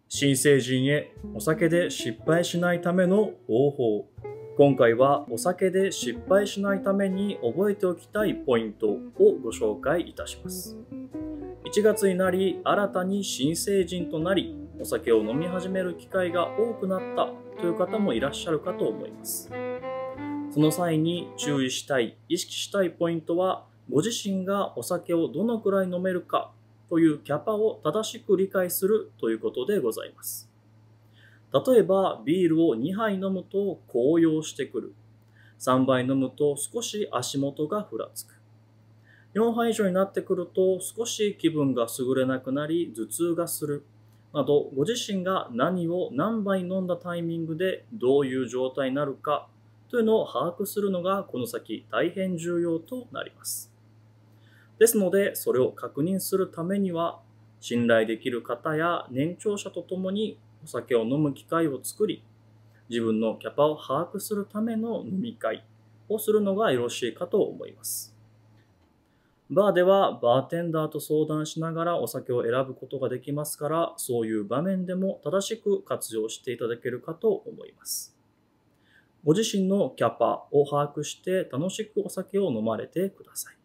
新成人へお酒で失敗しないための方法。今回はお酒で失敗しないために覚えておきたいポイントをご紹介いたします。1月になり新たに新成人となりお酒を飲み始める機会が多くなったという方もいらっしゃるかと思います。その際に注意したい、意識したいポイントは、ご自身がお酒をどのくらい飲めるかというキャパを正しく理解するということでございます。例えばビールを2杯飲むと高揚してくる。3杯飲むと少し足元がふらつく。4杯以上になってくると少し気分が優れなくなり頭痛がする。などご自身が何を何杯飲んだタイミングでどういう状態になるかというのを把握するのがこの先大変重要となります。ですのでそれを確認するためには信頼できる方や年長者とともにお酒を飲む機会を作り自分のキャパを把握するための飲み会をするのがよろしいかと思います。バーではバーテンダーと相談しながらお酒を選ぶことができますからそういう場面でも正しく活用していただけるかと思います。ご自身のキャパを把握して楽しくお酒を飲まれてください。